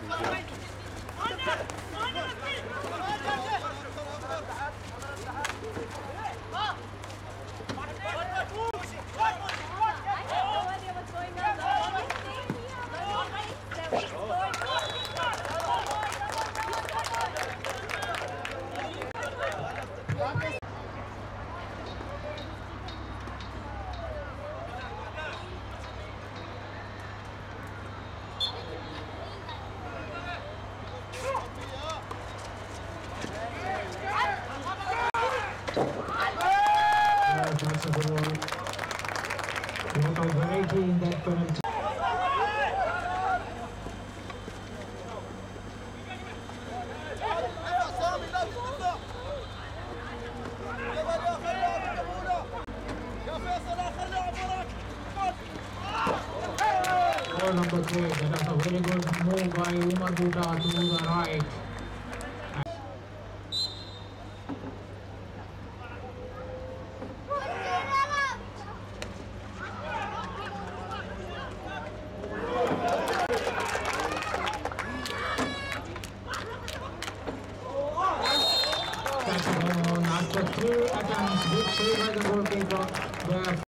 That's a good one. Number 18, that penalty. Goal number 3, that is a very good move by Umar Buddha to the right. That's a goal. After 3 attempts, good save by the goalkeeper.